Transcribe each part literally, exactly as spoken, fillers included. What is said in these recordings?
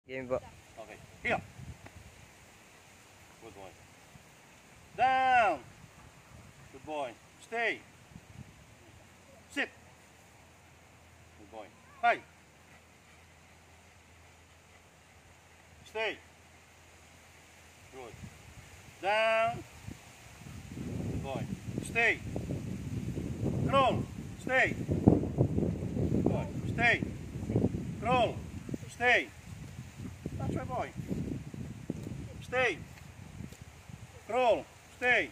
Game po. Okay. Here. Good boy. Down. Good boy. Stay. Sit. Good boy. High. Stay. Good. Down. Good boy. Stay. Crawl. Stay. Good boy. Stay. Crawl. Stay. That's my boy. Stay. Crawl. Stay.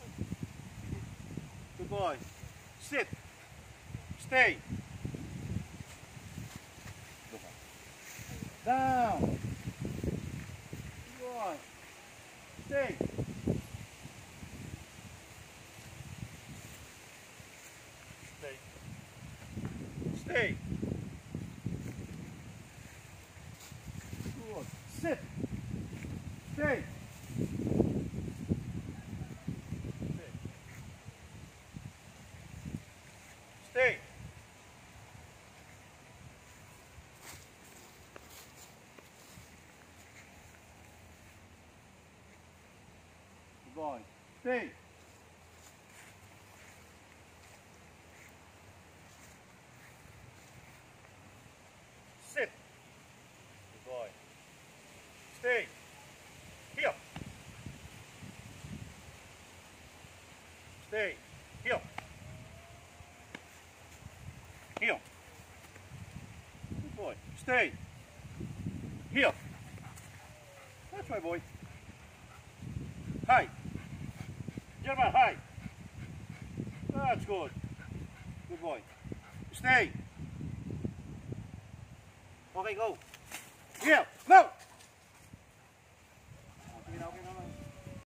Good boy. Sit. Stay. Down. Good boy. Stay. Stay. Stay. Good. Sit. Stay. Stay. Good boy. Stay. Sit. Good boy. Stay. Here. Stay. Here. Here. Good boy. Stay. Here. That's my boy. High. German, high. That's good. Good boy. Stay. Okay, go. Here. Now.